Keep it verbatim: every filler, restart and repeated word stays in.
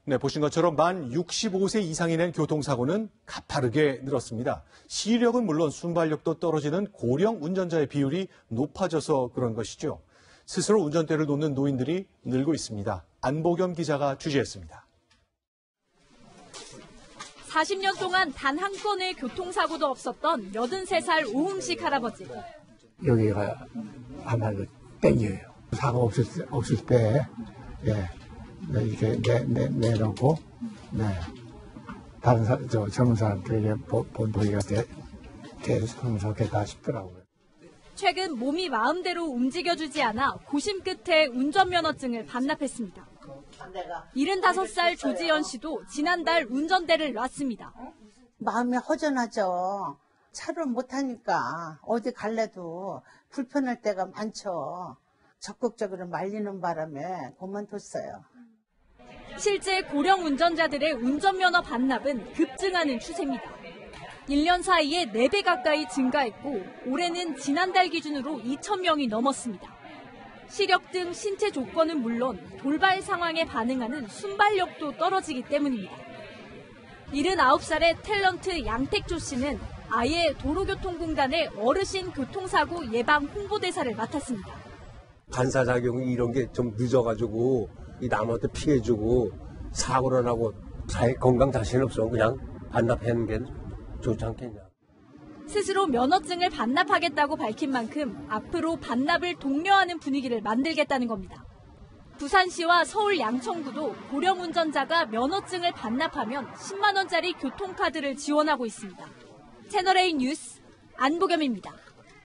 네, 보신 것처럼 만 육십오 세 이상이 낸 교통사고는 가파르게 늘었습니다. 시력은 물론 순발력도 떨어지는 고령 운전자의 비율이 높아져서 그런 것이죠. 스스로 운전대를 놓는 노인들이 늘고 있습니다. 안보겸 기자가 취재했습니다. 사십 년 동안 단 한 건의 교통사고도 없었던 여든세 살 오음식 할아버지. 여기가 아마도 땡겨요. 사고 없을, 없을 때, 예, 이렇게 내, 내, 내놓고, 네, 다른 사, 저 젊은 사람들에게 보기가 대성스럽겠다 싶더라고요. 최근 몸이 마음대로 움직여주지 않아 고심 끝에 운전면허증을 반납했습니다. 일흔다섯 살 조지연 씨도 지난달 운전대를 놨습니다. 마음이 허전하죠. 차를 못 타니까 어디 갈래도 불편할 때가 많죠. 적극적으로 말리는 바람에 그만뒀어요. 실제 고령 운전자들의 운전면허 반납은 급증하는 추세입니다. 일 년 사이에 네 배 가까이 증가했고 올해는 지난달 기준으로 이천 명이 넘었습니다. 시력 등 신체 조건은 물론 돌발 상황에 반응하는 순발력도 떨어지기 때문입니다. 일흔아홉 살의 탤런트 양택조 씨는 아예 도로교통공단의 어르신 교통사고 예방 홍보대사를 맡았습니다. 반사작용이 이런 게 좀 늦어가지고 이 남한테 피해주고 사고를 나고 자기 건강 자신 없으면 그냥 반납하는 게 좋지 않겠냐. 스스로 면허증을 반납하겠다고 밝힌 만큼 앞으로 반납을 독려하는 분위기를 만들겠다는 겁니다. 부산시와 서울 양천구도 고령 운전자가 면허증을 반납하면 십만 원짜리 교통카드를 지원하고 있습니다. 채널A 뉴스 안보겸입니다.